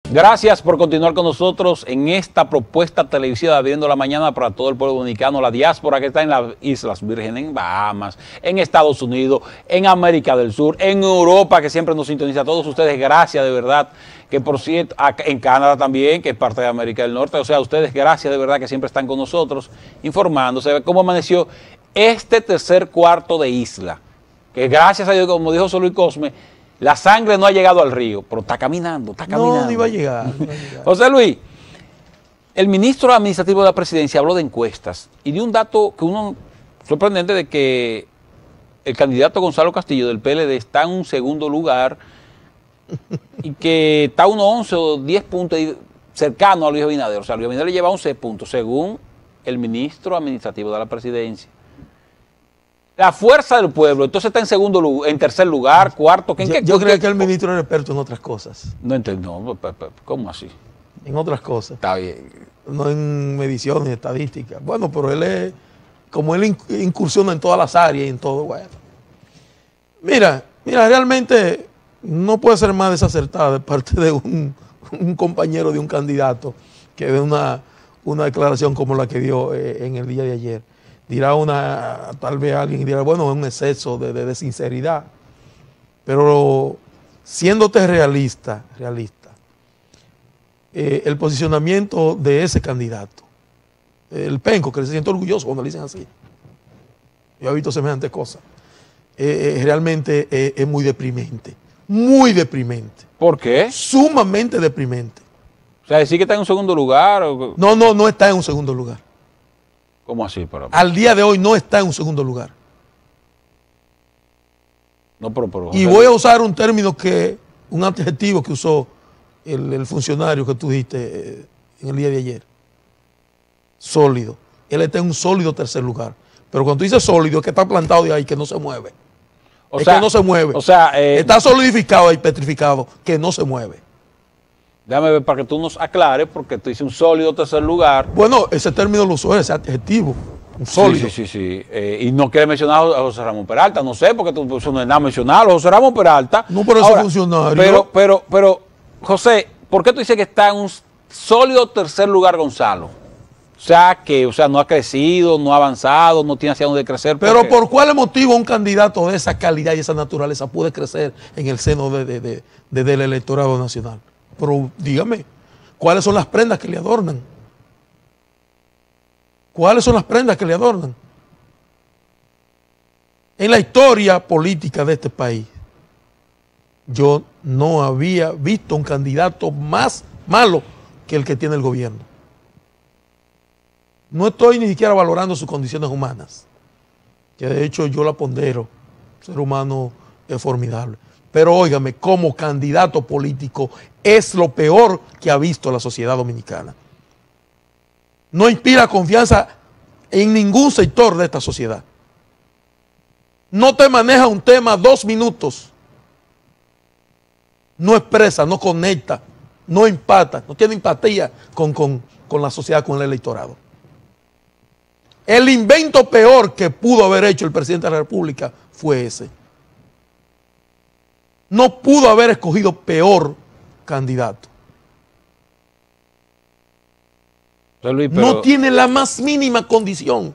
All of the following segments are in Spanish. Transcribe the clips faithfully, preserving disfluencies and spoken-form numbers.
Gracias por continuar con nosotros en esta propuesta televisiva de Abriendo la Mañana para todo el pueblo dominicano, la diáspora que está en las Islas Vírgenes, en Bahamas, en Estados Unidos, en América del Sur, en Europa, que siempre nos sintoniza. A todos ustedes, gracias de verdad, que por cierto, en Canadá también, que es parte de América del Norte. O sea, a ustedes, gracias de verdad, que siempre están con nosotros, informándose cómo amaneció este tercer cuarto de isla, que gracias a Dios, como dijo José Luis Cosme, la sangre no ha llegado al río, pero está caminando, está caminando. No, ni va a llegar. No va a llegar. José Luis, el ministro administrativo de la presidencia habló de encuestas y dio un dato que uno sorprendente de que el candidato Gonzalo Castillo del P L D está en un segundo lugar y que está a unos once o diez puntos cercano a Luis Abinader. O sea, Luis Abinader le lleva once puntos, según el ministro administrativo de la presidencia. La fuerza del pueblo, entonces está en segundo lugar, en tercer lugar, cuarto. ¿En yo qué, yo qué, creo qué, que el ministro es experto en otras cosas. No entiendo, no, ¿cómo así? En otras cosas. Está bien. No en mediciones, estadísticas. Bueno, pero él es, como él incursiona en todas las áreas y en todo, bueno. Mira, mira, realmente no puede ser más desacertada de parte de un, un compañero de un candidato que dé una, una declaración como la que dio eh, en el día de ayer. Dirá una, tal vez alguien dirá, bueno, es un exceso de, de, de sinceridad, pero siéndote realista, realista, eh, el posicionamiento de ese candidato, el penco, que se siente orgulloso cuando le dicen así, yo he visto semejante cosa, eh, eh, realmente eh, es muy deprimente, muy deprimente. ¿Por qué? Sumamente deprimente. O sea, decir que está en un segundo lugar. O... No, no, no está en un segundo lugar. ¿Cómo así? Pero, al día de hoy no está en un segundo lugar. No, pero, pero, y voy a usar un término que, un adjetivo que usó el, el funcionario que tú dijiste eh, en el día de ayer. Sólido. Él está en un sólido tercer lugar. Pero cuando tú dices sólido, es que está plantado de ahí, que no se mueve. O es sea, que no se mueve. O sea, eh, está solidificado ahí, petrificado, que no se mueve. Déjame ver para que tú nos aclares, porque tú dices un sólido tercer lugar. Bueno, ese término lo usó, ese adjetivo, un sólido. Sí, sí, sí. sí. Eh, y no quiere mencionar a José Ramón Peralta, no sé, porque tú, eso no es nada mencionarlo, José Ramón Peralta. No, pero ese funcionario. Pero, pero, pero, José, ¿por qué tú dices que está en un sólido tercer lugar Gonzalo? O sea, que o sea, no ha crecido, no ha avanzado, no tiene hacia dónde crecer. Pero ¿por cuál motivo un candidato de esa calidad y esa naturaleza puede crecer en el seno de, de, de, de, del electorado nacional? Pero dígame, ¿cuáles son las prendas que le adornan? ¿Cuáles son las prendas que le adornan? En la historia política de este país, yo no había visto un candidato más malo que el que tiene el gobierno. No estoy ni siquiera valorando sus condiciones humanas, que de hecho yo la pondero, ser humano es formidable. Pero óigame, como candidato político es lo peor que ha visto la sociedad dominicana. No inspira confianza en ningún sector de esta sociedad. No te maneja un tema dos minutos. No expresa, no conecta, no empata, no tiene empatía con, con, con la sociedad, con el electorado. El invento peor que pudo haber hecho el presidente de la República fue ese. No pudo haber escogido peor candidato. Luis, pero... No tiene la más mínima condición.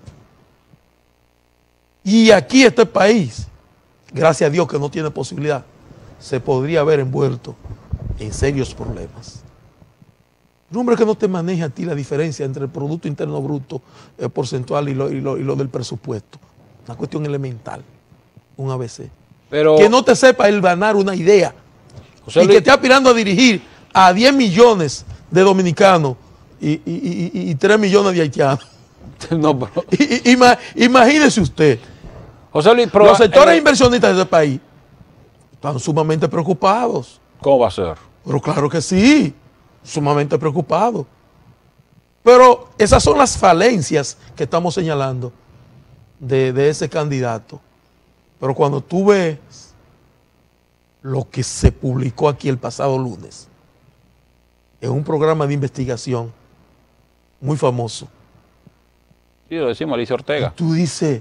Y aquí este país, gracias a Dios que no tiene posibilidad, se podría haber envuelto en serios problemas. Un hombre que no te maneja a ti la diferencia entre el Producto Interno Bruto eh, porcentual y lo, y, lo, y lo del presupuesto. Una cuestión elemental, un A B C. Pero, que no te sepa el ganar una idea José y Luis, que esté aspirando a dirigir a diez millones de dominicanos y, y, y, y tres millones de haitianos. No, pero, y, y, imagínese usted, José Luis, pero, los sectores eh, inversionistas de este país están sumamente preocupados. ¿Cómo va a ser? Pero claro que sí, sumamente preocupados. Pero esas son las falencias que estamos señalando de, de ese candidato. Pero cuando tú ves lo que se publicó aquí el pasado lunes, en un programa de investigación muy famoso. Sí, lo decimos, Alicia Ortega. Tú dices,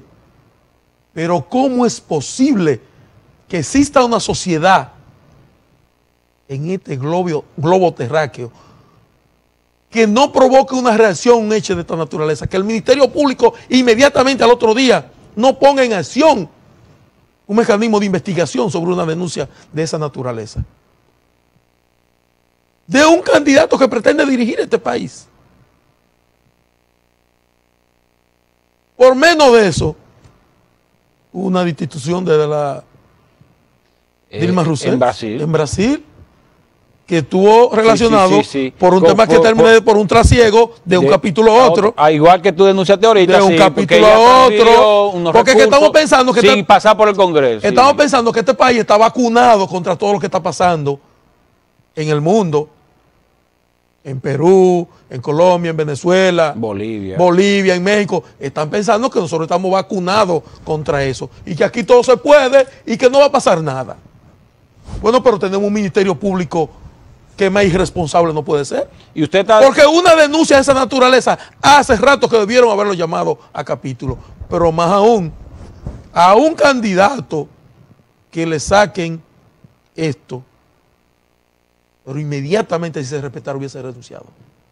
pero ¿cómo es posible que exista una sociedad en este globo, globo terráqueo que no provoque una reacción, un hecho de esta naturaleza, que el Ministerio Público inmediatamente al otro día no ponga en acción un mecanismo de investigación sobre una denuncia de esa naturaleza. De un candidato que pretende dirigir este país. Por menos de eso, una destitución de la eh, Dilma Rousseff en Brasil. En Brasil que estuvo relacionado sí, sí, sí, sí. por un por, tema que por, terminé por, por un trasiego de, de un capítulo a otro. otro. A igual que tú denunciaste ahorita. De un sí, capítulo a otro. Porque es que estamos pensando que... Sin este, pasar por el Congreso. Estamos sí. pensando que este país está vacunado contra todo lo que está pasando en el mundo. En Perú, en Colombia, en Venezuela. Bolivia. Bolivia, en México. Están pensando que nosotros estamos vacunados contra eso. Y que aquí todo se puede y que no va a pasar nada. Bueno, pero tenemos un ministerio público que más irresponsable no puede ser. ¿Y usted está... Porque una denuncia de esa naturaleza hace rato que debieron haberlo llamado a capítulo. Pero más aún, a un candidato que le saquen esto, pero inmediatamente, si se respetara, hubiese renunciado.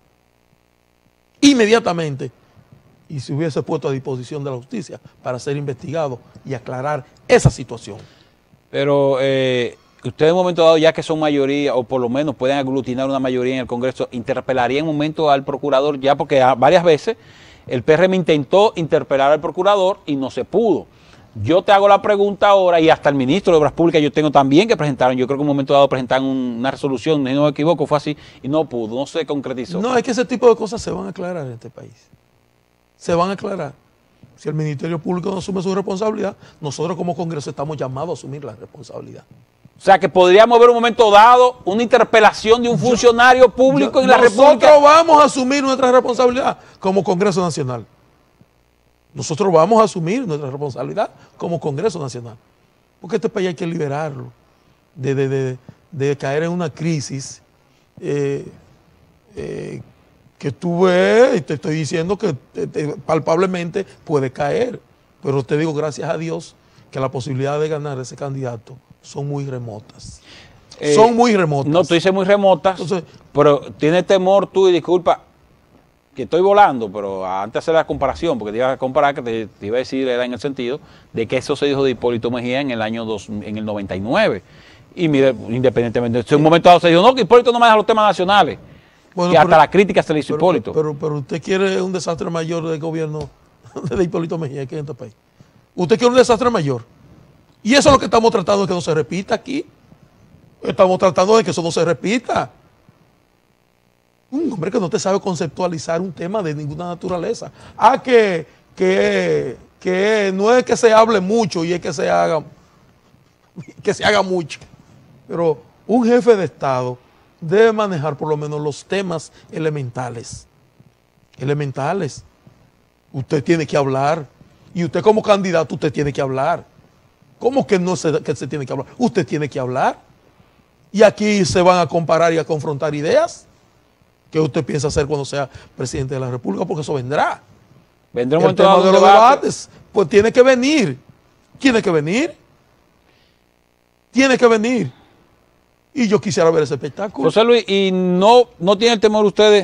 Inmediatamente. Y se hubiese puesto a disposición de la justicia para ser investigado y aclarar esa situación. Pero... Eh... Ustedes en un momento dado, ya que son mayoría, o por lo menos pueden aglutinar una mayoría en el Congreso, interpelaría en un momento al procurador, ya porque varias veces el P R M intentó interpelar al procurador y no se pudo. Yo te hago la pregunta ahora, y hasta el ministro de Obras Públicas yo tengo también que presentaron, yo creo que en un momento dado presentaron un, una resolución, si no me equivoco, fue así, y no pudo, no se concretizó. No, es que ese tipo de cosas se van a aclarar en este país. Se van a aclarar. Si el Ministerio Público no asume su responsabilidad, nosotros como Congreso estamos llamados a asumir la responsabilidad. O sea, que podríamos ver un momento dado una interpelación de un funcionario público yo, en la República. Nosotros vamos a asumir nuestra responsabilidad como Congreso Nacional. Nosotros vamos a asumir nuestra responsabilidad como Congreso Nacional. Porque este país hay que liberarlo de, de, de, de caer en una crisis eh, eh, que tú ves, y te estoy diciendo que te, te, palpablemente puede caer. Pero te digo, gracias a Dios, que la posibilidad de ganar ese candidato son muy remotas. Eh, son muy remotas. No, tú dices muy remotas, Entonces, pero tienes temor tú, y disculpa, que estoy volando, pero antes de hacer la comparación, porque te iba a comparar, que te, te iba a decir, era en el sentido de que eso se dijo de Hipólito Mejía en el año dos, en el noventa y nueve. Y mire, independientemente, en un momento dado se dijo, no, que Hipólito no maneja los temas nacionales. Bueno, que hasta pero, la crítica se le hizo a Hipólito. Pero, pero, pero usted quiere un desastre mayor del gobierno de Hipólito Mejía que en este país. Usted quiere un desastre mayor. Y eso es lo que estamos tratando de que no se repita aquí. Estamos tratando de que eso no se repita. Un hombre que no te sabe conceptualizar un tema de ninguna naturaleza. Ah, que, que, que no es que se hable mucho y es que se haga, que se haga mucho. Pero un jefe de Estado debe manejar por lo menos los temas elementales. Elementales. Usted tiene que hablar. Y usted como candidato, usted tiene que hablar. ¿Cómo que no se, que se tiene que hablar? Usted tiene que hablar. Y aquí se van a comparar y a confrontar ideas. ¿Qué usted piensa hacer cuando sea presidente de la República? Porque eso vendrá. Vendrá un el tema de los debates, pues tiene que venir. Tiene que venir. Tiene que venir. Y yo quisiera ver ese espectáculo. José Luis, ¿y no, no tiene el temor ustedes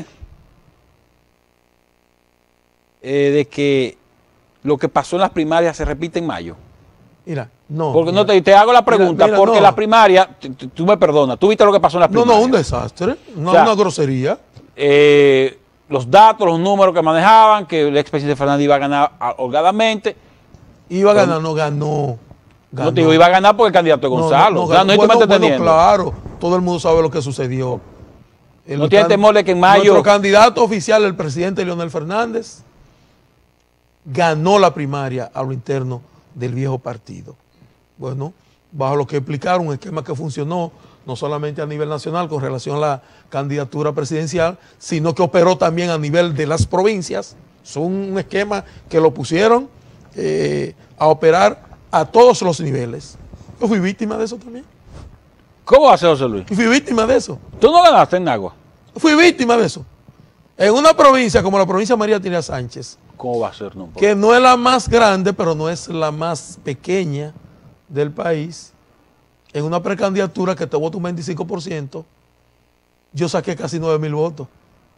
eh, de que lo que pasó en las primarias se repite en mayo? Mira, no. Porque mira, no te, te hago la pregunta, mira, mira, porque no. la primaria, tú, tú me perdonas, ¿tú viste lo que pasó en las primarias? No, no, un desastre, una, o sea, una grosería. Eh, los datos, los números que manejaban, que el expresidente Fernández iba a ganar holgadamente. Iba a ganar, no ganó. ganó. No te digo, iba a ganar porque el candidato es Gonzalo. No, no, no, o sea, no bueno, bueno, bueno, claro, todo el mundo sabe lo que sucedió. El no tiene temor de que en mayo... Nuestro candidato oficial, el presidente Leonel Fernández, ganó la primaria a lo interno del viejo partido. Bueno, bajo lo que explicaron, un esquema que funcionó no solamente a nivel nacional con relación a la candidatura presidencial, sino que operó también a nivel de las provincias. Es un esquema que lo pusieron eh, a operar a todos los niveles. Yo fui víctima de eso también. ¿Cómo va a ser, José Luis? Yo fui víctima de eso. ¿Tú no ganaste en Nagua? Fui víctima de eso. En una provincia como la provincia de María Trinidad Sánchez, ¿cómo va a ser? No, que no es la más grande, pero no es la más pequeña del país, en una precandidatura que te vota un veinticinco por ciento, yo saqué casi nueve mil votos.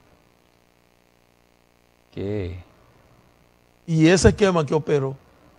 ¿Qué? Y ese esquema que operó,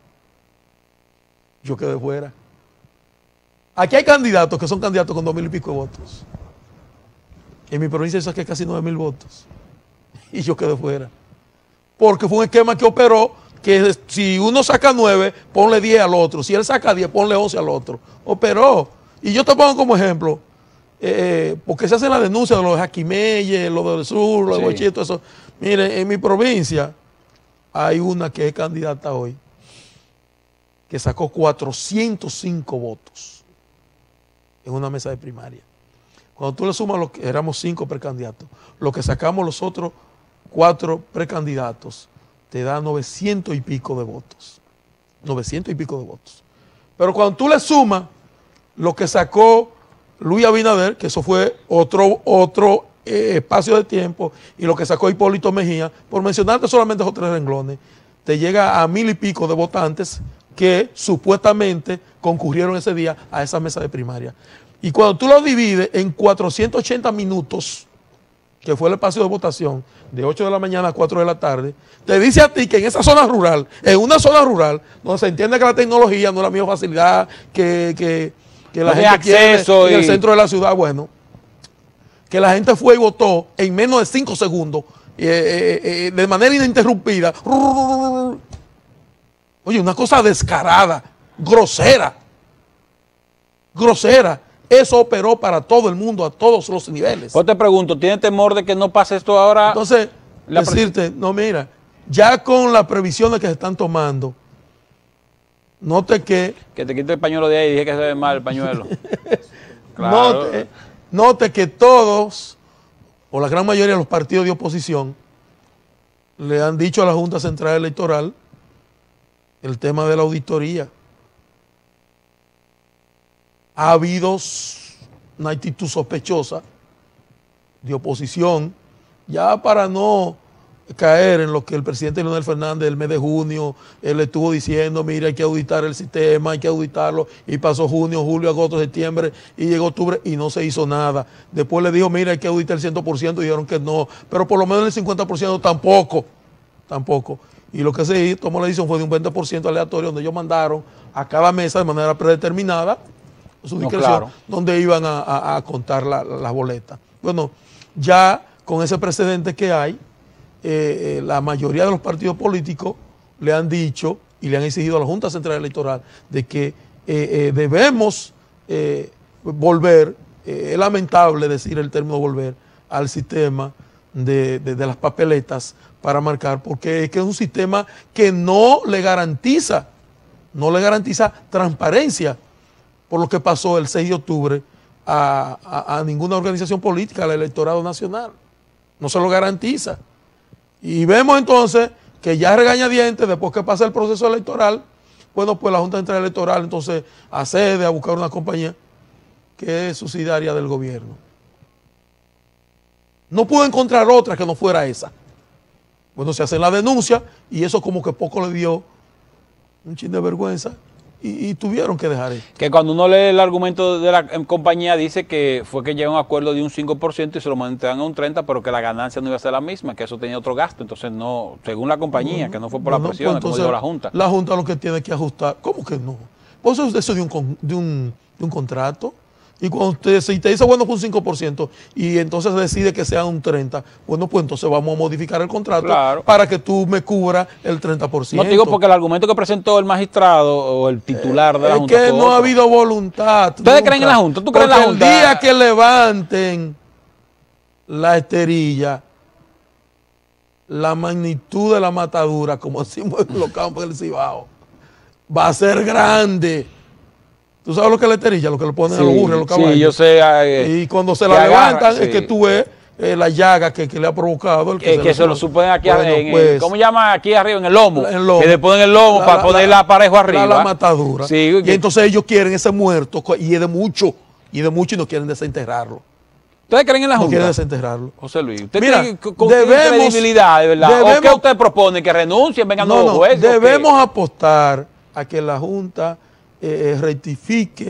yo quedé fuera. Aquí hay candidatos que son candidatos con dos mil y pico de votos. En mi provincia yo saqué casi nueve mil votos. Y yo quedé fuera. Porque fue un esquema que operó, que si uno saca nueve, ponle diez al otro. Si él saca diez, ponle once al otro. Operó. Y yo te pongo como ejemplo, eh, porque se hacen las denuncias de los de Jaquimelle, los del sur, los de Bochito, eso. Miren, en mi provincia hay una que es candidata hoy, que sacó cuatrocientos cinco votos en una mesa de primaria. Cuando tú le sumas, lo que éramos cinco precandidatos, lo que sacamos los otros cuatro precandidatos, te da novecientos y pico de votos. novecientos y pico de votos. Pero cuando tú le sumas lo que sacó Luis Abinader, que eso fue otro, otro eh, espacio de tiempo, y lo que sacó Hipólito Mejía, por mencionarte solamente esos tres renglones, te llega a mil y pico de votantes que supuestamente concurrieron ese día a esa mesa de primaria. Y cuando tú lo divides en cuatrocientos ochenta minutos, que fue el espacio de votación, de ocho de la mañana a cuatro de la tarde, te dice a ti que en esa zona rural, en una zona rural, donde se entiende que la tecnología no es la misma facilidad, que, que, que la no gente quiere en y... el centro de la ciudad, bueno, que la gente fue y votó en menos de cinco segundos, eh, eh, eh, de manera ininterrumpida. Oye, una cosa descarada, grosera, grosera. Eso operó para todo el mundo, a todos los niveles. Pues te pregunto, ¿tiene temor de que no pase esto ahora? Entonces, decirte, no, mira, ya con las previsiones que se están tomando, note que... Que te quite el pañuelo de ahí, dije que se ve mal el pañuelo. Claro. note, note que todos, o la gran mayoría de los partidos de oposición, le han dicho a la Junta Central Electoral el tema de la auditoría. Ha habido una actitud sospechosa de oposición, ya para no caer en lo que el presidente Leonel Fernández el mes de junio, él estuvo diciendo, mira, hay que auditar el sistema, hay que auditarlo, y pasó junio, julio, agosto, septiembre, y llegó octubre y no se hizo nada. Después le dijo, mira, hay que auditar el cien por ciento, y dijeron que no, pero por lo menos el cincuenta por ciento tampoco, tampoco. Y lo que se tomó la decisión fue de un veinte por ciento aleatorio, donde ellos mandaron a cada mesa de manera predeterminada, su discreción, no, claro, donde iban a, a, a contar las la, la boletas. Bueno, ya con ese precedente que hay, eh, eh, la mayoría de los partidos políticos le han dicho y le han exigido a la Junta Central Electoral de que eh, eh, debemos eh, volver, eh, es lamentable decir el término volver, al sistema de, de, de las papeletas para marcar, porque es que es un sistema que no le garantiza, no le garantiza transparencia, por lo que pasó el seis de octubre a, a, a ninguna organización política, al electorado nacional. No se lo garantiza. Y vemos entonces que ya regañadientes, después que pasa el proceso electoral, bueno, pues la Junta Central Electoral entonces accede a buscar una compañía que es subsidiaria del gobierno. No pudo encontrar otra que no fuera esa. Bueno, se hace la denuncia y eso como que poco le dio un chin de vergüenza. Y, y tuvieron que dejar esto. Que cuando uno lee el argumento de la eh, compañía dice que fue que llegó a un acuerdo de un cinco por ciento y se lo mantenían a un treinta por ciento, pero que la ganancia no iba a ser la misma, que eso tenía otro gasto. Entonces, no, según la compañía, no, que no fue por bueno, la presión, pues como dijo la Junta. La Junta lo que tiene que ajustar. ¿Cómo que no? Pues eso es de un, de un, de un contrato. Y cuando usted, si te dice, bueno, fue un cinco por ciento y entonces decide que sea un treinta por ciento, bueno, pues entonces vamos a modificar el contrato, claro, para que tú me cubras el treinta por ciento. No te digo porque el argumento que presentó el magistrado o el titular de la es Junta es que no otro. ha habido voluntad. ¿Ustedes nunca creen en la Junta? ¿Tú crees en la Junta? El día que levanten la esterilla, la magnitud de la matadura, como decimos en los campos del Cibao, va a ser grande. ¿Tú sabes lo que es la esterilla? Lo que le ponen sí, a los burros, a los caballos. Sí, yo sé. Eh, y cuando se la agarra, levantan, sí, es que tú ves eh, la llaga que, que le ha provocado. El que, eh, se, que se lo suponen aquí bueno, en pues, el, ¿cómo llama aquí arriba? En el lomo. En el lomo. Que le ponen el lomo la, para la, ponerla la, parejo arriba. La, la matadura. Sí, y que, entonces ellos quieren ese muerto, y es de mucho, y de mucho, y no quieren desenterrarlo. ¿Ustedes creen en la Junta? No quieren desenterrarlo. José Luis, ¿usted Mira, cree con debemos, credibilidad, de verdad? Debemos, ¿O qué usted propone? ¿Que renuncien, vengan no, nuevos no, jueces? Debemos apostar a que la Junta eh, rectifique,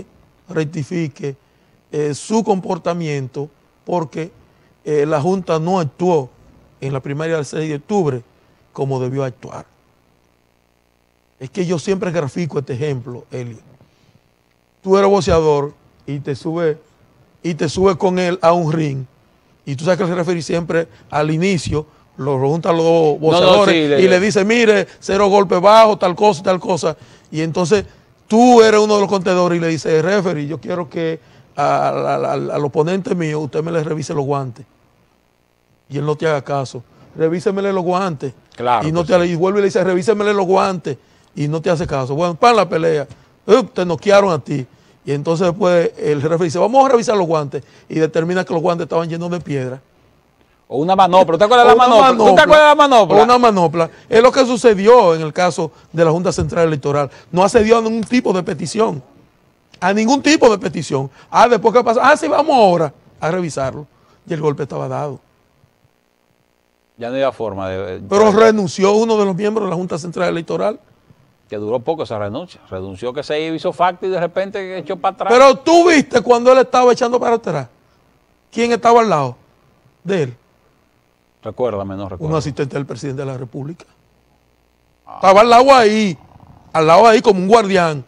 rectifique eh, su comportamiento, porque eh, la Junta no actuó en la primaria del seis de octubre como debió actuar. Es que yo siempre grafico este ejemplo, Eli. Tú eres boxeador y te subes y te sube con él a un ring, y tú sabes que el referee siempre al inicio lo junta a los dos boxeadores no, no, sí, le, y le dice, mire, cero golpes bajos, tal cosa, tal cosa, y entonces tú eres uno de los contadores y le dices, referee, yo quiero que a, a, a, al oponente mío usted me le revise los guantes, y él no te haga caso, revísemele los guantes, claro, y, no pues te, sí. y vuelve y le dice, revísemele los guantes, y no te hace caso. Bueno, para la pelea, uh, te noquearon a ti. Y entonces después el referee dice, vamos a revisar los guantes, y determina que los guantes estaban llenos de piedra. O una manopla. ¿Te acuerdas de la manopla? manopla? ¿Tú te acuerdas de la manopla? O una manopla. Es lo que sucedió en el caso de la Junta Central Electoral. No accedió a ningún tipo de petición. A ningún tipo de petición. Ah, después que pasa, ah, sí, vamos ahora a revisarlo. Y el golpe estaba dado. Ya no había forma de... Pero renunció uno de los miembros de la Junta Central Electoral. Que duró poco esa renuncia. Renunció que se hizo facto y de repente echó para atrás. Pero tú viste cuando él estaba echando para atrás. ¿Quién estaba al lado de él? Recuérdame, no recuerdo. Un asistente del presidente de la República. Ah. Estaba al lado ahí, al lado ahí como un guardián.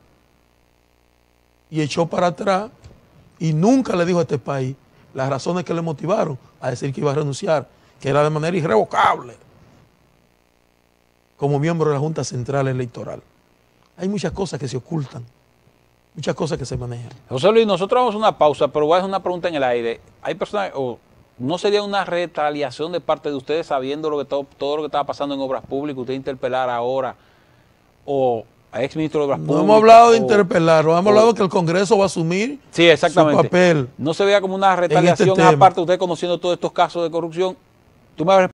Y echó para atrás y nunca le dijo a este país las razones que le motivaron a decir que iba a renunciar, que era de manera irrevocable, como miembro de la Junta Central Electoral. Hay muchas cosas que se ocultan, muchas cosas que se manejan. José Luis, nosotros vamos a una pausa, pero voy a hacer una pregunta en el aire. Hay personas, o no sería una retaliación de parte de ustedes sabiendo lo que todo, todo lo que estaba pasando en obras públicas, usted interpelar ahora o a ex ministro de Obras Públicas. No hemos hablado de o, interpelar, hemos o, hablado que el Congreso va a asumir sí, exactamente. su papel. No se vea como una retaliación, este aparte usted conociendo todos estos casos de corrupción. Tú me